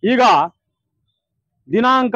ಈಗ ದಿನಾಂಕ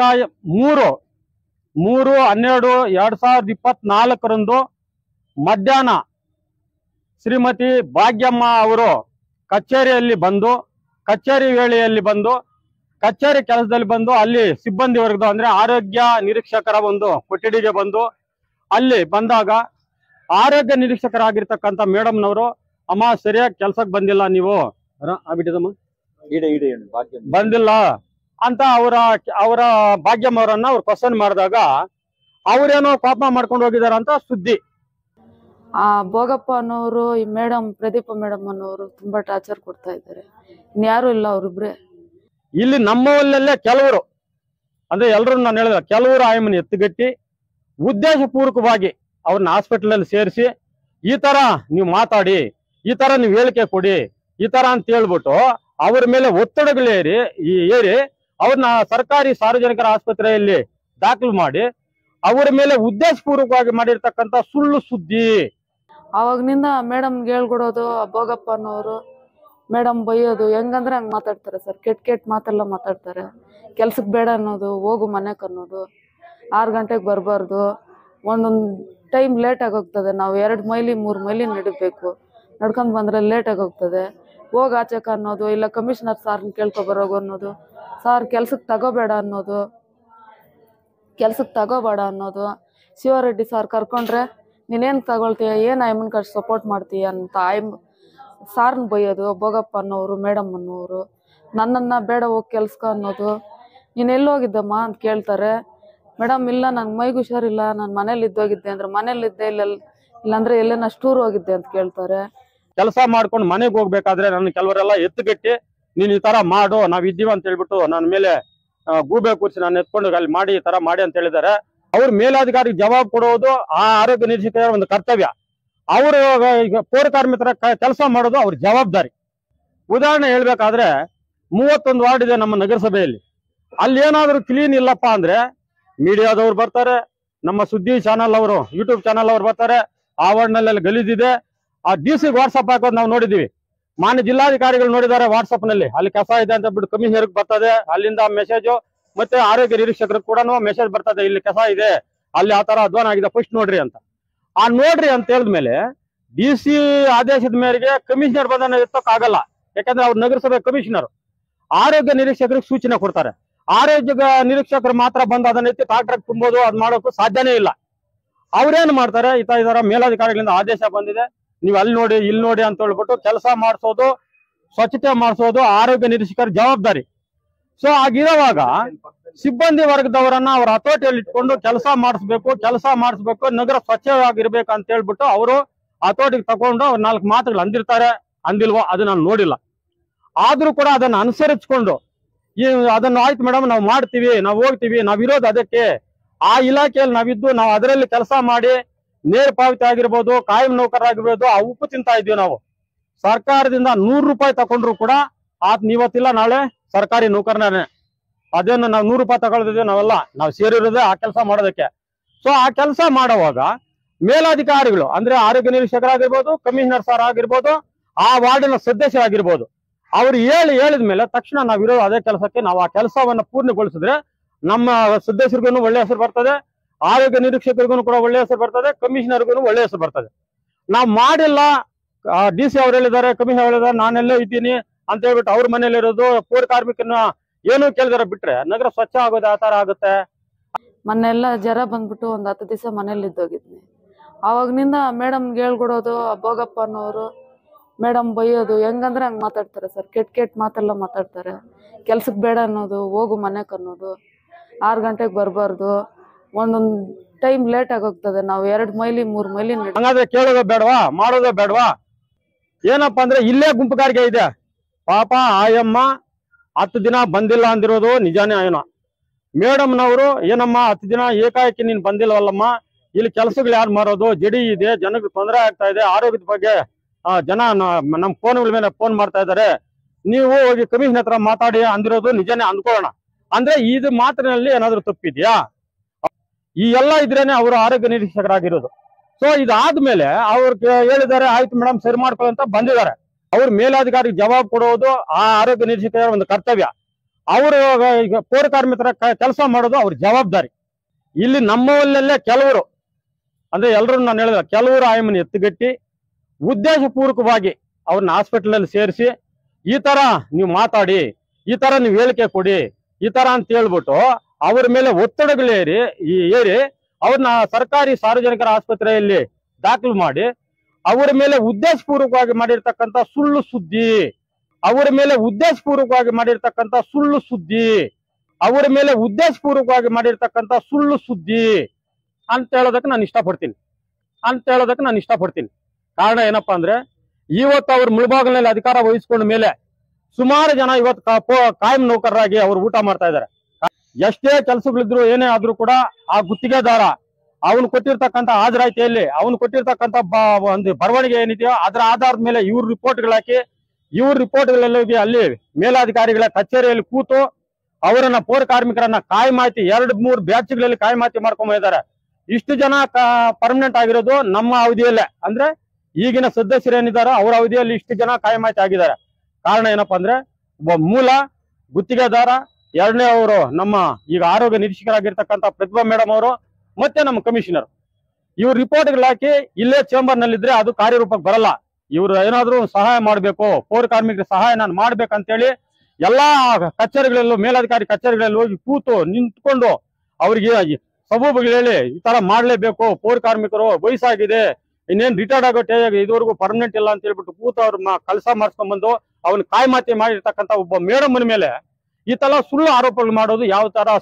3/12/2024 ಮಧ್ಯಾಹ್ನ ಶ್ರೀಮತಿ ಭಾಗ್ಯಮ್ಮ ಅವರು ಕಚೇರಿಯಲ್ಲಿ ಬಂದು ಕಚೇರಿ ವೇಳೆಯಲ್ಲಿ ಬಂದು ಕಚೇರಿ ಕೆಲಸದಲ್ಲಿ ಬಂದು ಅಲ್ಲಿ ಸಿಬ್ಬಂದಿ ವರ್ಗದ ಅಂದ್ರೆ ಆರೋಗ್ಯ ನಿರೀಕ್ಷಕರ ಒಂದು ಕೊಠಡಿಗೆ ಬಂದು ಅಲ್ಲಿ ಬಂದಾಗ ಆರೋಗ್ಯ ನಿರೀಕ್ಷಕರಾಗಿರ್ತಕ್ಕಂಥ ಮೇಡಮ್ನವರು ಅಮ್ಮ ಸರಿಯಾಗಿ ಕೆಲ್ಸಕ್ಕೆ ಬಂದಿಲ್ಲ ನೀವು ಆಗ್ಬಿಟ್ಟಿದಮ್ಮ ಬಂದಿಲ್ಲ ಅಂತ ಅವರ ಭಾಗ್ಯಮ್ಮ ಅವರನ್ನ ಅವ್ರು ಕ್ವಶನ್ ಮಾಡಿದಾಗ ಅವ್ರೇನೋ ಕೋಪ ಮಾಡ್ಕೊಂಡು ಹೋಗಿದಾರ ಅಂತ ಸುದ್ದಿ. ಭೋಗಪ್ಪ ಅನ್ನೋರು ಈ ಮೇಡಮ್ ಪ್ರದೀಪ ಮೇಡಮ್ ಅನ್ನೋರು ತುಂಬಾ ಟಾರ್ಚರ್ ಕೊಡ್ತಾ ಇದ್ದಾರೆ. ಇನ್ಯಾರು ಇಲ್ಲ, ಅವ್ರಿಬ್ರೆ ಇಲ್ಲಿ ನಮ್ಮಲ್ಲೇ ಕೆಲವರು ಅಂದ್ರೆ ಎಲ್ರು ನಾನು ಹೇಳಿದ ಕೆಲವರು ಆಯಮ್ಮನ ಎತ್ತುಗಟ್ಟಿ ಉದ್ದೇಶಪೂರ್ವಕವಾಗಿ ಅವ್ರನ್ನ ಹಾಸ್ಪಿಟಲ್ ಅಲ್ಲಿ ಸೇರಿಸಿ ಈ ತರ ನೀವು ಮಾತಾಡಿ, ಈ ತರ ನೀವು ಹೇಳಿಕೆ ಕೊಡಿ, ಈ ತರ ಅಂತ ಹೇಳ್ಬಿಟ್ಟು ಅವ್ರ ಮೇಲೆ ಒತ್ತಡಗಳೇರಿ ಅವ್ರನ್ನ ಸರ್ಕಾರಿ ಸಾರ್ವಜನಿಕರ ಆಸ್ಪತ್ರೆಯಲ್ಲಿ ದಾಖಲು ಮಾಡಿ ಅವರ ಮೇಲೆ ಉದ್ದೇಶಪೂರ್ವಕವಾಗಿ ಮಾಡಿರ್ತಕ್ಕಂಥ ಸುಳ್ಳು ಸುದ್ದಿ. ಅವಾಗ್ನಿಂದ ಮೇಡಮ್ಗೆ ಹೇಳ್ಕೊಡೋದು ಭೋಗಪ್ಪ ಅನ್ನೋರು ಮೇಡಮ್ ಬೈಯೋದು ಹೆಂಗಂದ್ರೆ ಹಂಗ್ ಮಾತಾಡ್ತಾರೆ ಸರ್. ಕೆಟ್ಟ ಮಾತೆಲ್ಲ ಮಾತಾಡ್ತಾರೆ. ಕೆಲ್ಸಕ್ಕೆ ಬೇಡ ಅನ್ನೋದು, ಹೋಗು ಮನೆಗೆ ಅನ್ನೋದು, 6 ಗಂಟೆಗೆ ಬರಬಾರ್ದು, ಒಂದೊಂದು ಟೈಮ್ ಲೇಟ್ ಆಗೋಗ್ತದೆ. ನಾವು 2 ಮೈಲಿ 3 ಮೈಲಿ ನಡಿಬೇಕು, ನಡ್ಕೊಂಡು ಬಂದ್ರೆ ಲೇಟ್ ಆಗೋಗ್ತದೆ. ಹೋಗಿ ಆಚೆಕ ಅನ್ನೋದು, ಇಲ್ಲ ಕಮಿಷನರ್ ಸಾರ್ನ ಕೇಳ್ಕೊಬರೋಗು ಅನ್ನೋದು, ಸಾರ್ ಕೆಲ್ಸಕ್ಕೆ ತಗೋಬೇಡ ಅನ್ನೋದು, ಶಿವರೆಡ್ಡಿ ಸಾರ್ ಕರ್ಕೊಂಡ್ರೆ ನೀನೇನು ತಗೊಳ್ತೀಯ, ಏನು ಆಯಮ್ಮನ ಕಡೆ ಸಪೋರ್ಟ್ ಮಾಡ್ತೀಯ ಅಂತ ಸಾರ್ನ ಬೈಯೋದು ಭೋಗಪ್ಪ ಅನ್ನೋರು ಮೇಡಮ್ ಅನ್ನೋರು. ನನ್ನನ್ನ ಬೇಡ ಹೋಗಿ ಕೆಲ್ಸಕ ಅನ್ನೋದು. ನೀನು ಎಲ್ಲಿ ಹೋಗಿದ್ದಮ್ಮ ಅಂತ ಕೇಳ್ತಾರೆ. ಮೇಡಮ್ ಇಲ್ಲ, ನಂಗೆ ಮೈಗೆ ಹುಷಾರಿಲ್ಲ, ನಾನು ಮನೇಲಿ ಇದ್ದೋಗಿದ್ದೆ ಅಂದ್ರೆ ಮನೇಲಿದ್ದೆ, ಇಲ್ಲಾಂದ್ರೆ ಎಲ್ಲೇನ ಟೂರ್ ಹೋಗಿದ್ದೆ ಅಂತ ಕೇಳ್ತಾರೆ. ಕೆಲಸ ಮಾಡ್ಕೊಂಡು ಮನೆಗೆ ಹೋಗ್ಬೇಕಾದ್ರೆ ನನ್ನ ಕೆಲವರೆಲ್ಲ ಎತ್ತುಗಟ್ಟಿ ನೀನ್ ಈ ತರ ಮಾಡು, ನಾವ್ ಇದ್ದೀವಿ ಅಂತ ಹೇಳ್ಬಿಟ್ಟು ನನ್ನ ಮೇಲೆ ಗೂಬೆ ಕೂರಿಸಿ ನಾನು ಎತ್ಕೊಂಡು ಅಲ್ಲಿ ಮಾಡಿ ಈ ತರ ಮಾಡಿ ಅಂತ ಹೇಳಿದ್ದಾರೆ. ಅವ್ರ ಮೇಲಾಧಿಕಾರಿಗೆ ಜವಾಬ್ ಕೊಡೋದು ಆ ಆರೋಗ್ಯ ನಿರೀಕ್ಷಕರ ಒಂದು ಕರ್ತವ್ಯ. ಅವರು ಪೌರ ಕಾರ್ಮಿಕರ ಕೆಲಸ ಮಾಡೋದು ಅವ್ರ ಜವಾಬ್ದಾರಿ. ಉದಾಹರಣೆ ಹೇಳ್ಬೇಕಾದ್ರೆ 31 ವಾರ್ಡ್ ಇದೆ ನಮ್ಮ ನಗರಸಭೆಯಲ್ಲಿ. ಅಲ್ಲಿ ಏನಾದ್ರು ಕ್ಲೀನ್ ಇಲ್ಲಪ್ಪ ಅಂದ್ರೆ ಮೀಡಿಯಾದವ್ರು ಬರ್ತಾರೆ, ನಮ್ಮ ಸುದ್ದಿ ಚಾನಲ್ ಅವರು ಯೂಟ್ಯೂಬ್ ಚಾನಲ್ ಅವ್ರು ಬರ್ತಾರೆ. ಆ ವಾರ್ಡ್ನಲ್ಲಿ ಗಲೀಜಿದೆ, ಆ DC ವಾಟ್ಸಪ್ ಹಾಕೋದು ನಾವು ನೋಡಿದೀವಿ. ಮಾನ್ಯ ಜಿಲ್ಲಾಧಿಕಾರಿಗಳು ನೋಡಿದ್ದಾರೆ ವಾಟ್ಸಪ್ ನಲ್ಲಿ ಅಲ್ಲಿ ಕಸ ಇದೆ ಅಂತ ಬಿಟ್ಟು ಕಮಿಷನರ್ಗೆ ಬರ್ತದೆ, ಅಲ್ಲಿಂದ ಮೆಸೇಜ್, ಮತ್ತೆ ಆರೋಗ್ಯ ನಿರೀಕ್ಷಕರಿಗೆ ಕೂಡ ಮೆಸೇಜ್ ಬರ್ತದೆ, ಇಲ್ಲಿ ಕಸ ಇದೆ, ಅಲ್ಲಿ ಆ ತರ ಅಧ್ವಾನ ಆಗಿದೆ, ಫಸ್ಟ್ ನೋಡ್ರಿ ಅಂತ. ಆ ನೋಡ್ರಿ ಅಂತ ಹೇಳಿದ್ಮೇಲೆ DC ಆದೇಶದ ಮೇರೆಗೆ ಕಮಿಷನರ್ ಬಂಧನ ಎತ್ತೋಕ್ಕಾಗಲ್ಲ. ಯಾಕಂದ್ರೆ ಅವ್ರು ನಗರಸಭೆ ಕಮಿಷನರ್. ಆರೋಗ್ಯ ನಿರೀಕ್ಷಕರಿಗೆ ಸೂಚನೆ ಕೊಡ್ತಾರೆ. ಆರೋಗ್ಯ ನಿರೀಕ್ಷಕರು ಮಾತ್ರ ಬಂದು ಅದನ್ನ ಎತ್ತಿ ಟ್ರಾಕ್ಟರ್ ತುಂಬೋದು, ಅದ್ ಮಾಡೋಕ್ಕೂ ಸಾಧ್ಯನೇ ಇಲ್ಲ. ಅವ್ರೇನ್ ಮಾಡ್ತಾರೆ, ಇದರ ಮೇಲಾಧಿಕಾರಿಗಳಿಂದ ಆದೇಶ ಬಂದಿದೆ, ನೀವು ಅಲ್ಲಿ ನೋಡಿ ಇಲ್ಲಿ ನೋಡಿ ಅಂತ ಹೇಳ್ಬಿಟ್ಟು ಕೆಲಸ ಮಾಡಿಸೋದು, ಸ್ವಚ್ಛತೆ ಮಾಡಿಸೋದು ಆರೋಗ್ಯ ನಿರೀಕ್ಷಕರ ಜವಾಬ್ದಾರಿ. ಸೊ ಆಗಿರುವಾಗ ಸಿಬ್ಬಂದಿ ವರ್ಗದವರನ್ನ ಅವ್ರ ಹತೋಟಿಯಲ್ಲಿ ಇಟ್ಕೊಂಡು ಕೆಲಸ ಮಾಡಿಸ್ಬೇಕು, ನಗರ ಸ್ವಚ್ಛವಾಗಿರ್ಬೇಕು ಅಂತ ಹೇಳ್ಬಿಟ್ಟು ಅವರು ಹತೋಟಿಗೆ ತಗೊಂಡು ಅವ್ರು 4 ಮಾತುಗಳು ಅಂದಿರ್ತಾರೆ, ಅಂದಿಲ್ವೋ ಅದು ನಾನು ನೋಡಿಲ್ಲ. ಆದ್ರೂ ಕೂಡ ಅದನ್ನ ಅನುಸರಿಸ್ಕೊಂಡು ಅದನ್ನ ಆಯ್ತು ಮೇಡಮ್ ನಾವು ಮಾಡ್ತೀವಿ, ನಾವು ಹೋಗ್ತೀವಿ, ನಾವಿರೋದು ಅದಕ್ಕೆ, ಆ ಇಲಾಖೆಯಲ್ಲಿ ನಾವಿದ್ದು ನಾವು ಅದರಲ್ಲಿ ಕೆಲಸ ಮಾಡಿ ನೇರ ಪಾವತಿ ಆಗಿರ್ಬೋದು, ಕಾಯಂ ನೌಕರರಾಗಿರ್ಬೋದು, ಆ ಉಪ್ಪು ತಿಂತಾ ಇದ್ವಿ ನಾವು. ಸರ್ಕಾರದಿಂದ 100 ರೂಪಾಯಿ ತಗೊಂಡ್ರು ಕೂಡ ಇವತ್ತಿಲ್ಲ ನಾಳೆ ಸರ್ಕಾರಿ ನೌಕರನೇ. ಅದೇನು ನಾವು 100 ರೂಪಾಯಿ ತಗೊಳ್ತಿದ್ವಿ ನಾವು ಸೇರಿರೋದೇ ಆ ಕೆಲಸ ಮಾಡೋದಕ್ಕೆ. ಸೊ ಆ ಕೆಲಸ ಮಾಡುವಾಗ ಮೇಲಾಧಿಕಾರಿಗಳು ಅಂದ್ರೆ ಆರೋಗ್ಯ ನಿರೀಕ್ಷಕರಾಗಿರ್ಬೋದು, ಕಮಿಷನರ್ ಸರ್ ಆಗಿರ್ಬೋದು, ಆ ವಾರ್ಡಿನ ಸದಸ್ಯರಾಗಿರ್ಬೋದು, ಅವ್ರು ಹೇಳಿದ್ಮೇಲೆ ತಕ್ಷಣ ನಾವಿರೋ ಅದೇ ಕೆಲಸಕ್ಕೆ ನಾವು ಆ ಕೆಲಸವನ್ನ ಪೂರ್ಣಗೊಳಿಸಿದ್ರೆ ನಮ್ಮ ಸದಸ್ಯರಿಗೂ ಒಳ್ಳೆ ಹೆಸರು ಬರ್ತದೆ, ಆರೋಗ್ಯ ನಿರೀಕ್ಷಕರಿಗೂ ಕೂಡ ಒಳ್ಳೆ ಹೆಸರು ಬರ್ತದೆ, ಕಮಿಷನರ್ಗೂ ಒಳ್ಳೆ ಹೆಸರು ಬರ್ತದೆ. ನಾವು ಮಾಡಿಲ್ಲ, DC ಅವ್ರು ಹೇಳಿದ್ದಾರೆ, ಕಮಿಷನರ್ ಹೇಳಿದ್ದಾರೆ, ನಾನೆಲ್ಲೋ ಇದ್ದೀನಿ ಅಂತ ಹೇಳ್ಬಿಟ್ಟು ಅವ್ರ ಮನೇಲಿ ಇರೋದು, ಪೌರ ಕಾರ್ಮಿಕನ ಏನು ಕೇಳಿದಾರೆ ಬಿಟ್ರೆ ನಗರ ಸ್ವಚ್ಛ ಆಗೋದು ಆ ತರ ಆಗುತ್ತೆ. ಮೊನ್ನೆಲ್ಲ ಜ್ವರ ಬಂದ್ಬಿಟ್ಟು ಒಂದ್ 10 ದಿವಸ ಮನೇಲಿ ಇದ್ದೋಗಿದ್ನಿ. ಅವಾಗ್ನಿಂದ ಮೇಡಮ್ಗೆ ಹೇಳ್ಕೊಡೋದು ಭೋಗಪ್ಪ ಅನ್ನೋರು ಮೇಡಮ್ ಬೈಯೋದು ಹೆಂಗಂದ್ರೆ ಹಂಗ್ ಮಾತಾಡ್ತಾರೆ ಸರ್. ಕೆಟ್ಟ ಮಾತೆಲ್ಲ ಮಾತಾಡ್ತಾರೆ. ಕೆಲ್ಸಕ್ಕೆ ಬೇಡ ಅನ್ನೋದು, ಹೋಗು ಮನೆಗೆ ಅನ್ನೋದು, 6 ಗಂಟೆಗೆ ಬರಬಾರ್ದು, ಒಂದೊಂದು ಟೈಮ್ ಲೇಟ್ ಆಗೋಗ್ತದೆ. ನಾವು 2 ಮೈಲಿ 3 ಮೈಲಿ ಹಂಗಾದ್ರೆ ಕೇಳೋದು ಬೇಡವಾ, ಮಾಡೋದು ಬೇಡವಾ? ಏನಪ್ಪಾ ಅಂದ್ರೆ ಇಲ್ಲೇ ಗುಂಪುಗಾರಿಕೆ ಇದೆ. ಪಾಪ ಆಯಮ್ಮ 10 ದಿನ ಬಂದಿಲ್ಲ ಅಂದಿರೋದು ನಿಜಾನೇ. ಏನೋ ಮೇಡಮ್ನವರು ಏನಮ್ಮ 10 ದಿನ ಏಕಾಏಕಿ ನೀನ್ ಬಂದಿಲ್ಲವಲ್ಲಮ್ಮ, ಇಲ್ಲಿ ಕೆಲಸಗಳು ಯಾರು ಮಾಡೋದು, ಜಡಿ ಇದೆ, ಜನಕ್ಕೆ ತೊಂದರೆ ಆಗ್ತಾ ಇದೆ, ಆರೋಗ್ಯದ ಬಗ್ಗೆ ಜನ ನಮ್ಮ ಫೋನ್ಗಳ ಮೇಲೆ ಫೋನ್ ಮಾಡ್ತಾ ಇದ್ದಾರೆ, ನೀವು ಹೋಗಿ ಕಮಿಷನ್ ಹತ್ರ ಮಾತಾಡಿ ಅಂದಿರೋದು ನಿಜಾನೇ ಅಂದ್ಕೊಳ್ಳೋಣ. ಅಂದ್ರೆ ಇದು ಮಾತಿನಲ್ಲಿ ಏನಾದ್ರು ತಪ್ಪಿದ್ಯಾ? ಈ ಎಲ್ಲ ಇದ್ರೇನೆ ಅವರು ಆರೋಗ್ಯ ನಿರೀಕ್ಷಕರಾಗಿರೋದು. ಸೊ ಇದಾದ್ಮೇಲೆ ಅವ್ರಿಗೆ ಹೇಳಿದ್ದಾರೆ, ಆಯ್ತು ಮೇಡಮ್ ಸರಿ ಮಾಡ್ಕೊಳ್ಳಿ ಅಂತ ಬಂದಿದ್ದಾರೆ. ಅವ್ರ ಮೇಲಾಧಿಕಾರಿಗೆ ಜವಾಬ್ ಕೊಡೋದು ಆ ಆರೋಗ್ಯ ನಿರೀಕ್ಷಕರ ಒಂದು ಕರ್ತವ್ಯ. ಅವರು ಈಗ ಪೌರ ಕಾರ್ಮಿಕರ ಕೆಲಸ ಮಾಡೋದು ಅವ್ರ ಜವಾಬ್ದಾರಿ. ಇಲ್ಲಿ ನಮ್ಮಲ್ಲೇ ಕೆಲವರು ಅಂದ್ರೆ ಎಲ್ಲರೂ ನಾನು ಹೇಳಿದ ಕೆಲವರು ಆಯಮ್ಮನ ಎತ್ತುಗಟ್ಟಿ ಉದ್ದೇಶಪೂರ್ವಕವಾಗಿ ಅವ್ರನ್ನ ಹಾಸ್ಪಿಟಲ್ ಅಲ್ಲಿ ಸೇರಿಸಿ ಈ ತರ ನೀವು ಮಾತಾಡಿ, ಈ ತರ ನೀವು ಹೇಳಿಕೆ ಕೊಡಿ, ಈ ತರ ಅಂತ ಹೇಳ್ಬಿಟ್ಟು ಅವ್ರ ಮೇಲೆ ಒತ್ತಡಗಳೇರಿ ಅವ್ರನ್ನ ಸರ್ಕಾರಿ ಸಾರ್ವಜನಿಕರ ಆಸ್ಪತ್ರೆಯಲ್ಲಿ ದಾಖಲು ಮಾಡಿ ಅವರ ಮೇಲೆ ಉದ್ದೇಶಪೂರ್ವಕವಾಗಿ ಮಾಡಿರ್ತಕ್ಕಂಥ ಸುಳ್ಳು ಸುದ್ದಿ, ಅವರ ಮೇಲೆ ಉದ್ದೇಶಪೂರ್ವಕವಾಗಿ ಮಾಡಿರ್ತಕ್ಕಂಥ ಸುಳ್ಳು ಸುದ್ದಿ, ಅವರ ಮೇಲೆ ಉದ್ದೇಶಪೂರ್ವಕವಾಗಿ ಮಾಡಿರ್ತಕ್ಕಂಥ ಸುಳ್ಳು ಸುದ್ದಿ ಅಂತ ಹೇಳೋದಕ್ಕೆ ನಾನು ಇಷ್ಟಪಡ್ತೀನಿ. ಕಾರಣ ಏನಪ್ಪಾ ಅಂದ್ರೆ ಇವತ್ತು ಅವ್ರ ಮುಳಬಾಗಿಲಿನಲ್ಲಿ ಅಧಿಕಾರ ವಹಿಸ್ಕೊಂಡ ಮೇಲೆ ಸುಮಾರು ಜನ ಇವತ್ತು ಕಾಯಂ ನೌಕರರಾಗಿ ಅವ್ರು ಊಟ ಮಾಡ್ತಾ ಇದ್ದಾರೆ. ಎಷ್ಟೇ ಕೆಲಸಗಳಿದ್ರು ಏನೇ ಆದ್ರೂ ಕೂಡ ಆ ಗುತ್ತಿಗೆದಾರ ಅವನು ಕೊಟ್ಟಿರ್ತಕ್ಕಂಥ ಹಾಜರಾತಿಯಲ್ಲಿ ಅವನು ಕೊಟ್ಟಿರ್ತಕ್ಕಂಥ ಒಂದು ಬರವಣಿಗೆ ಏನಿದೆಯೋ ಅದರ ಆಧಾರದ ಮೇಲೆ ಇವ್ರ ರಿಪೋರ್ಟ್ಗಳಾಕಿ ರಿಪೋರ್ಟ್ಗಳಲ್ಲಿ ಅಲ್ಲಿ ಮೇಲಾಧಿಕಾರಿಗಳ ಕಚೇರಿಯಲ್ಲಿ ಕೂತು ಅವರನ್ನ ಪೌರ ಕಾರ್ಮಿಕರನ್ನ ಕಾಯಮಾತಿ 2-3 ಬ್ಯಾಚ್ಗಳಲ್ಲಿ ಕಾಯಮಾತಿ ಮಾಡ್ಕೊಂಡ್ ಇಷ್ಟು ಜನ ಪರ್ಮನೆಂಟ್ ಆಗಿರೋದು ನಮ್ಮ ಅವಧಿಯಲ್ಲೇ. ಅಂದ್ರೆ ಈಗಿನ ಸದಸ್ಯರು ಏನಿದಾರೋ ಅವರ ಅವಧಿಯಲ್ಲಿ ಇಷ್ಟು ಜನ ಕಾಯಮಾತಿ ಆಗಿದ್ದಾರೆ. ಕಾರಣ ಏನಪ್ಪಾ ಅಂದ್ರೆ ಮೂಲ ಗುತ್ತಿಗೆದಾರ, ಎರಡನೇ ಅವರು ನಮ್ಮ ಈಗ ಆರೋಗ್ಯ ನಿರೀಕ್ಷಕರಾಗಿರ್ತಕ್ಕಂಥ ಪ್ರತಿಭಾ ಮೇಡಮ್ ಅವರು, ಮತ್ತೆ ನಮ್ಮ ಕಮಿಷನರ್. ಇವ್ರ ರಿಪೋರ್ಟ್ಗಳು ಹಾಕಿ ಇಲ್ಲೇ ಚೇಂಬರ್ ನಲ್ಲಿದ್ರೆ ಅದು ಕಾರ್ಯರೂಪಕ್ಕೆ ಬರಲ್ಲ. ಇವ್ರು ಏನಾದ್ರು ಸಹಾಯ ಮಾಡ್ಬೇಕು, ಪೌರ ಕಾರ್ಮಿಕರ ಸಹಾಯ ನಾನು ಮಾಡ್ಬೇಕಂತೇಳಿ ಎಲ್ಲಾ ಕಚೇರಿಗಳಲ್ಲೂ ಮೇಲಾಧಿಕಾರಿ ಕಚೇರಿಗಳಲ್ಲಿ ಹೋಗಿ ಕೂತು ನಿಂತ್ಕೊಂಡು ಅವ್ರಿಗೆ ಸಬೂಬುಗಳು ಹೇಳಿ ಈ ತರ ಮಾಡ್ಲೇಬೇಕು, ಪೌರ ಕಾರ್ಮಿಕರು ವಯಸ್ಸಾಗಿದೆ, ಇನ್ನೇನ್ ರಿಟೈರ್ಡ್ ಆಗೋ ಇದುವರೆಗೂ ಪರ್ಮನೆಂಟ್ ಇಲ್ಲ ಅಂತ ಹೇಳ್ಬಿಟ್ಟು ಕೂತು ಅವ್ರ ಕೆಲಸ ಮಾಡಿಸ್ಕೊಂಡ್ ಬಂದು ಅವನ್ ಕಾಯ್ಮಾತಿ ಮಾಡಿರ್ತಕ್ಕಂಥ ಒಬ್ಬ ಮೇಡಮ್ನ ಮೇಲೆ ಈ ತರ ಸುಳ್ಳು ಆರೋಪಗಳು ಮಾಡೋದು ಯಾವ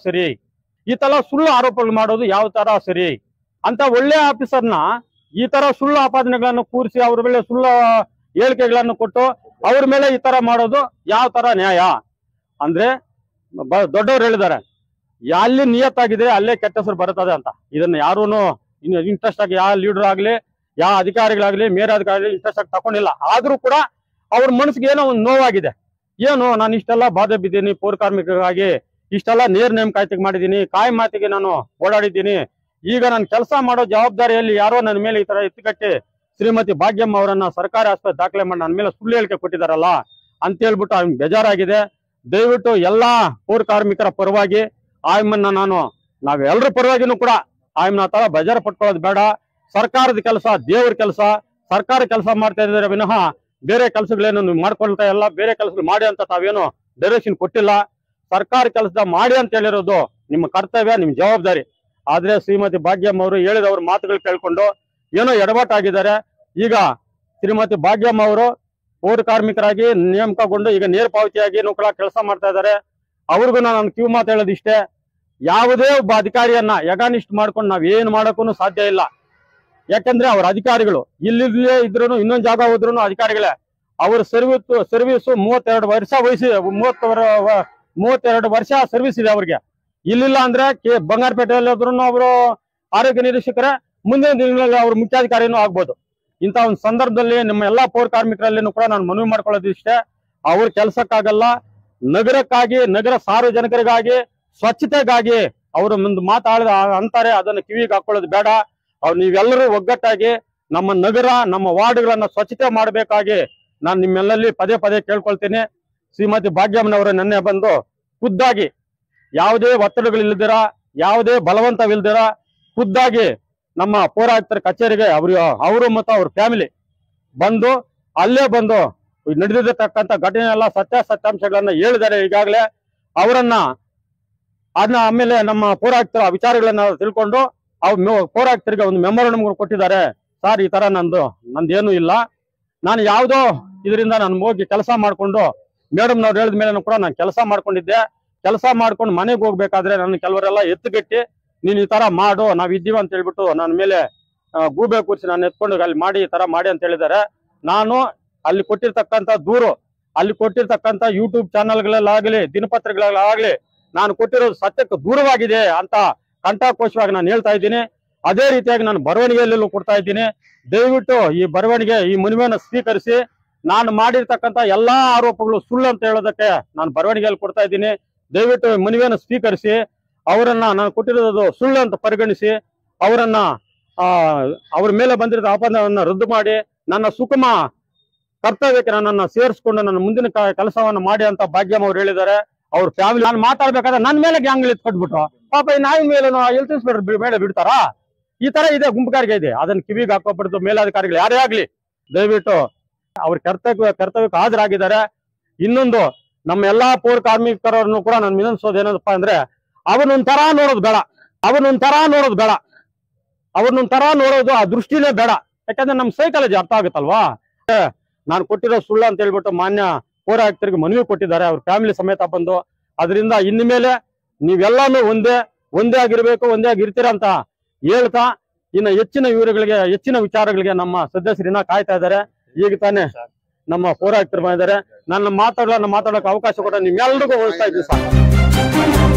ತರ ಸರಿ ಅಂತ ಒಳ್ಳೆ ಆಫೀಸರ್ನ ಈ ತರ ಸುಳ್ಳು ಆಪಾದನೆಗಳನ್ನು ಕೂರಿಸಿ ಅವ್ರ ಮೇಲೆ ಸುಳ್ಳು ಹೇಳಿಕೆಗಳನ್ನು ಕೊಟ್ಟು ಅವ್ರ ಮೇಲೆ ಈ ತರ ಮಾಡೋದು ಯಾವ ತರ ನ್ಯಾಯ? ಅಂದ್ರೆ ದೊಡ್ಡವ್ರು ಹೇಳಿದ್ದಾರೆ, ಅಲ್ಲಿ ನಿಯತ್ತಾಗಿದೆ ಅಲ್ಲೇ ಕೆಟ್ಟ ಹೆಸರು ಬರುತ್ತದೆ ಅಂತ. ಇದನ್ನ ಯಾರೂನು ಇಂಟ್ರೆಸ್ಟ್ ಆಗಿ ಯಾವ ಲೀಡರ್ ಆಗ್ಲಿ ಯಾವ ಅಧಿಕಾರಿಗಳಾಗ್ಲಿ ಮೇಲಾಧಿಕಾರಿ ಇಂಟ್ರೆಸ್ಟ್ ಆಗಿ ತಗೊಂಡಿಲ್ಲ. ಆದ್ರೂ ಕೂಡ ಅವ್ರ ಮನಸ್ಸಿಗೆ ಏನೋ ಒಂದು ನೋವಾಗಿದೆ. ಏನು ನಾನು ಇಷ್ಟೆಲ್ಲ ಬಾಧೆ ಬಿದ್ದೀನಿ, ಪೌರ ಕಾರ್ಮಿಕರಿಗಾಗಿ ಇಷ್ಟೆಲ್ಲ ನೇರ ನೇಮಕಾತಿ ಮಾಡಿದ್ದೀನಿ, ಕಾಯಮಾತಿಗೆ ನಾನು ಓಡಾಡಿದ್ದೀನಿ, ಈಗ ನಾನು ಕೆಲಸ ಮಾಡೋ ಜವಾಬ್ದಾರಿಯಲ್ಲಿ ಯಾರೋ ನನ್ನ ಮೇಲೆ ಈ ತರ ಎತ್ತುಕಟ್ಟಿ ಶ್ರೀಮತಿ ಭಾಗ್ಯಮ್ಮ ಅವರನ್ನ ಸರ್ಕಾರಿ ಆಸ್ಪತ್ರೆ ದಾಖಲೆ ಮಾಡಿ ನನ್ನ ಮೇಲೆ ಸುಳ್ಳು ಹೇಳಿಕೆ ಕೊಟ್ಟಿದಾರಲ್ಲ ಅಂತ ಹೇಳ್ಬಿಟ್ಟು ಅವ್ನಿಗೆ ಬೇಜಾರಾಗಿದೆ. ದಯವಿಟ್ಟು ಎಲ್ಲಾ ಪೌರ ಕಾರ್ಮಿಕರ ಪರವಾಗಿ ಆಯಮ್ಮನ್ನ ನಾವೆಲ್ಲರ ಪರವಾಗಿನೂ ಕೂಡ ಆಯಮ್ಮನ ತರ ಬೇಜಾರು ಪಟ್ಕೊಳ್ಳೋದು ಬೇಡ. ಸರ್ಕಾರದ ಕೆಲಸ ದೇವ್ರ ಕೆಲಸ, ಸರ್ಕಾರ ಕೆಲಸ ಮಾಡ್ತಾ ಇದ್ದಾರೆ ವಿನಃ ಬೇರೆ ಕೆಲಸಗಳೇನು ನೀವು ಮಾಡ್ಕೊಳ್ತಾ ಇಲ್ಲ. ಬೇರೆ ಕೆಲಸಗಳು ಮಾಡಿ ಅಂತ ತಾವೇನು ಡೈರೆಕ್ಷನ್ ಕೊಟ್ಟಿಲ್ಲ. ಸರ್ಕಾರ ಕೆಲಸದ ಮಾಡಿ ಅಂತ ಹೇಳಿರೋದು ನಿಮ್ಮ ಕರ್ತವ್ಯ, ನಿಮ್ ಜವಾಬ್ದಾರಿ. ಆದ್ರೆ ಶ್ರೀಮತಿ ಭಾಗ್ಯಮ್ಮ ಅವರು ಹೇಳಿದವ್ರ ಮಾತುಗಳು ಕೇಳ್ಕೊಂಡು ಏನೋ ಎಡವಟ್ಟಾಗಿದ್ದಾರೆ. ಈಗ ಶ್ರೀಮತಿ ಭಾಗ್ಯಮ್ಮ ಅವರು ಪೌರ ಕಾರ್ಮಿಕರಾಗಿ ನೇಮಕಗೊಂಡು ಈಗ ನೇರ ಪಾವತಿಯಾಗಿ ಕೂಡ ಕೆಲಸ ಮಾಡ್ತಾ ಇದ್ದಾರೆ. ಅವ್ರಿಗೂ ನಾನು ಕಿವಿ ಮಾತು ಹೇಳೋದಿಷ್ಟೇ, ಯಾವುದೇ ಒಬ್ಬ ಅಧಿಕಾರಿಯನ್ನ ಯಗಾನಿಷ್ಠ ಮಾಡ್ಕೊಂಡು ನಾವ್ ಏನ್ ಮಾಡೋಕ್ಕೂ ಸಾಧ್ಯ ಇಲ್ಲ. ಯಾಕಂದ್ರೆ ಅವ್ರ ಅಧಿಕಾರಿಗಳು ಇಲ್ಲಿಲ್ಲೇ ಇದ್ರು ಇನ್ನೊಂದ್ ಜಾಗ ಹೋದ್ರು ಅಧಿಕಾರಿಗಳೇ. ಅವ್ರ ಸರ್ವಿಸ್ 32 ವರ್ಷ ವಯಸ್ಸಿ 32 ವರ್ಷ ಸರ್ವಿಸ್ ಇದೆ ಅವ್ರಿಗೆ. ಇಲ್ಲಿಲ್ಲ ಅಂದ್ರೆ ಬಂಗಾರಪೇಟೆಯಲ್ಲಿ ಹೋದ್ರು ಅವರು ಆರೋಗ್ಯ ನಿರೀಕ್ಷಕರೇ, ಮುಂದಿನ ದಿನಗಳಲ್ಲಿ ಅವ್ರ ಮುಖ್ಯಾಧಿಕಾರಿನೂ ಆಗ್ಬೋದು. ಇಂಥ ಒಂದು ಸಂದರ್ಭದಲ್ಲಿ ನಿಮ್ಮ ಎಲ್ಲಾ ಪೌರ ಕಾರ್ಮಿಕರಲ್ಲಿನೂ ಕೂಡ ನಾನು ಮನವಿ ಮಾಡ್ಕೊಳ್ಳೋದು ಇಷ್ಟೇ, ಅವ್ರ ಕೆಲಸಕ್ಕಾಗಲ್ಲ, ನಗರಕ್ಕಾಗಿ, ನಗರ ಸಾರ್ವಜನಿಕರಿಗಾಗಿ, ಸ್ವಚ್ಛತೆಗಾಗಿ ಅವರು ಒಂದು ಅಂತಾರೆ, ಅದನ್ನು ಕಿವಿಗೆ ಹಾಕೊಳ್ಳೋದು ಬೇಡ. ನೀವೆಲ್ಲರೂ ಒಗ್ಗಟ್ಟಾಗಿ ನಮ್ಮ ನಗರ, ನಮ್ಮ ವಾರ್ಡ್ಗಳನ್ನ ಸ್ವಚ್ಛತೆ ಮಾಡಬೇಕಾಗಿ ನಾನು ನಿಮ್ಮೆಲ್ಲಲ್ಲಿ ಪದೇ ಪದೇ ಕೇಳ್ಕೊಳ್ತೀನಿ. ಶ್ರೀಮತಿ ಭಾಗ್ಯಮ್ಮನವರು ನೆನ್ನೆ ಬಂದು ಖುದ್ದಾಗಿ ಯಾವುದೇ ಒತ್ತಡಗಳಿಲ್ದಿರ, ಯಾವುದೇ ಬಲವಂತವಿಲ್ದಿರ ಖುದ್ದಾಗಿ ನಮ್ಮ ಪೌರಾಯುಕ್ತರ ಕಚೇರಿಗೆ ಅವರು ಮತ್ತು ಅವ್ರ ಫ್ಯಾಮಿಲಿ ಅಲ್ಲೇ ಬಂದು ನಡೆದಿರತಕ್ಕಂಥ ಘಟನೆ ಎಲ್ಲ ಸತ್ಯಾಂಶಗಳನ್ನ ಹೇಳಿದ್ದಾರೆ ಈಗಾಗಲೇ. ಅದನ್ನ ಆಮೇಲೆ ನಮ್ಮ ಪೌರಾಯುಕ್ತರ ವಿಚಾರಗಳನ್ನ ತಿಳ್ಕೊಂಡು ಪೌರಾಯುಕ್ತರಿಗೆ ಒಂದು ಮೆಮೊರಂಡಮ್ ಕೊಟ್ಟಿದ್ದಾರೆ. ಸರ್, ಈ ತರ ನಂದೇನು ಇಲ್ಲ, ನಾನು ಯಾವುದೋ ಇದರಿಂದ ನಾನು ಹೋಗಿ ಕೆಲಸ ಮಾಡ್ಕೊಂಡು ಮೇಡಮ್ನವ್ರು ಹೇಳಿದ ಮೇಲೆ ಕೂಡ ನಾನು ಕೆಲಸ ಮಾಡ್ಕೊಂಡಿದ್ದೆ. ಕೆಲಸ ಮಾಡ್ಕೊಂಡು ಮನೆಗೆ ಹೋಗ್ಬೇಕಾದ್ರೆ ನನ್ನ ಕೆಲವರೆಲ್ಲ ಎತ್ತುಗಟ್ಟಿ ನೀನ್ ಈ ತರ ಮಾಡು, ನಾವ್ ಇದ್ದೀವಿ ಅಂತ ಹೇಳ್ಬಿಟ್ಟು ನನ್ನ ಮೇಲೆ ಗೂಬೆ ಕೂರಿಸಿ ನಾನು ಎತ್ಕೊಂಡು ಅಲ್ಲಿ ಮಾಡಿ ಈ ತರ ಮಾಡಿ ಅಂತ ಹೇಳಿದ್ದಾರೆ. ನಾನು ಅಲ್ಲಿ ಕೊಟ್ಟಿರ್ತಕ್ಕಂಥ ದೂರು, ಅಲ್ಲಿ ಕೊಟ್ಟಿರ್ತಕ್ಕಂಥ ಯೂಟ್ಯೂಬ್ ಚಾನೆಲ್ಗಳಲ್ಲಾಗ್ಲಿ ದಿನಪತ್ರಿಕೆಗಳಾಗ್ಲಿ ನಾನು ಕೊಟ್ಟಿರೋದು ಸತ್ಯಕ್ಕೆ ದೂರವಾಗಿದೆ ಅಂತ ಕಂಠಕೋಶವಾಗಿ ನಾನು ಹೇಳ್ತಾ ಇದ್ದೀನಿ. ಅದೇ ರೀತಿಯಾಗಿ ನಾನು ಬರವಣಿಗೆಯಲ್ಲೂ ಕೊಡ್ತಾ ಇದ್ದೀನಿ. ದಯವಿಟ್ಟು ಈ ಬರವಣಿಗೆ, ಈ ಮನವಿಯನ್ನು ಸ್ವೀಕರಿಸಿ ನಾನು ಮಾಡಿರ್ತಕ್ಕಂಥ ಎಲ್ಲಾ ಆರೋಪಗಳು ಸುಳ್ಳು ಅಂತ ಹೇಳೋದಕ್ಕೆ ನಾನು ಬರವಣಿಗೆಯಲ್ಲಿ ಕೊಡ್ತಾ ಇದ್ದೀನಿ. ದಯವಿಟ್ಟು ಮನವಿಯನ್ನು ಸ್ವೀಕರಿಸಿ ಅವರನ್ನ ನಾನು ಕೊಟ್ಟಿರೋದು ಸುಳ್ಳು ಅಂತ ಪರಿಗಣಿಸಿ ಅವರನ್ನ ಅವ್ರ ಮೇಲೆ ಬಂದಿರೋ ಆಪಾದನೆಯನ್ನ ರದ್ದು ಮಾಡಿ ನನ್ನ ಸುಗಮ ಕರ್ತವ್ಯಕ್ಕೆ ನನ್ನನ್ನು ಸೇರಿಸ್ಕೊಂಡು ನನ್ನ ಮುಂದಿನ ಕೆಲಸವನ್ನು ಮಾಡಿ ಅಂತ ಭಾಗ್ಯಮ್ಮ ಅವ್ರು ಹೇಳಿದ್ದಾರೆ. ಅವ್ರ ಫ್ಯಾಮಿಲಿ ನಾನು ಮಾತಾಡ್ಬೇಕಾದ್ರೆ ನನ್ನ ಮೇಲೆ ಗ್ಯಾಂಗ್ ಎತ್ಕೊಟ್ಬಿಟ್ರು. ಪಾಪ ಈ ನಾಯಿ ಮೇಲೆ ಹೆಲ್ತ್ ಇನ್ಸ್ಪೆಕ್ಟರ್ ಮೇಲೆ ಬಿಡ್ತಾರಾ? ಈ ತರ ಇದೆ, ಗುಂಪುಗಾರಿಕೆ ಇದೆ. ಅದನ್ನ ಕಿವಿಗೆ ಹಾಕೋಬಿಡ್ತು ಮೇಲಾಧಿಕಾರಿಗಳು ಯಾರೇ ಆಗ್ಲಿ ದಯವಿಟ್ಟು ಅವ್ರ ಕರ್ತವ್ಯಕ್ಕೆ ಹಾಜರಾಗಿದ್ದಾರೆ. ಇನ್ನೊಂದು ನಮ್ಮ ಎಲ್ಲಾ ಪೌರ ಕಾರ್ಮಿಕರನ್ನು ಕೂಡ ನಾನು ವಿನಂತಿಸೋದು ಏನಪ್ಪ ಅಂದ್ರೆ ಅವನೊಂಥರ ನೋಡೋದು ಬೇಡ, ಅವ್ರನ್ನೊಂಥರ ನೋಡೋದು ಆ ದೃಷ್ಟಿನೇ ಬೇಡ. ಯಾಕಂದ್ರೆ ನಮ್ ಸೈಕಾಲಜಿ ಅರ್ಥ ಆಗುತ್ತಲ್ವಾ. ನಾನು ಕೊಟ್ಟಿರೋ ಸುಳ್ಳು ಅಂತ ಹೇಳ್ಬಿಟ್ಟು ಮಾನ್ಯ ಪೌರ ಆಯುಕ್ತರಿಗೆ ಮನವಿ ಕೊಟ್ಟಿದ್ದಾರೆ, ಅವ್ರ ಫ್ಯಾಮಿಲಿ ಸಮೇತ ಬಂದು. ಅದರಿಂದ ಇನ್ನು ಮೇಲೆ ನೀವೆಲ್ಲಾನು ಒಂದೇ ಆಗಿರ್ಬೇಕು, ಒಂದೇ ಆಗಿರ್ತೀರ ಅಂತ ಹೇಳ್ತಾ ಇನ್ನು ಹೆಚ್ಚಿನ ವಿಚಾರಗಳಿಗೆ ನಮ್ಮ ಸದಸ್ಯರಿನ ಕಾಯ್ತಾ ಇದ್ದಾರೆ. ಈಗ ತಾನೇ ನಮ್ಮ ಪೌರ ಆಯುಕ್ತರು ಬಂದಿದ್ದಾರೆ. ನನ್ನ ಮಾತಾಡೋಕೆ ಅವಕಾಶ ಕೊಟ್ಟ ನಿಮ್ಮೆಲ್ರಿಗೂ ಹೋಲಿಸ್ತಾ ಇದ್ದೀವಿ ಸರ್.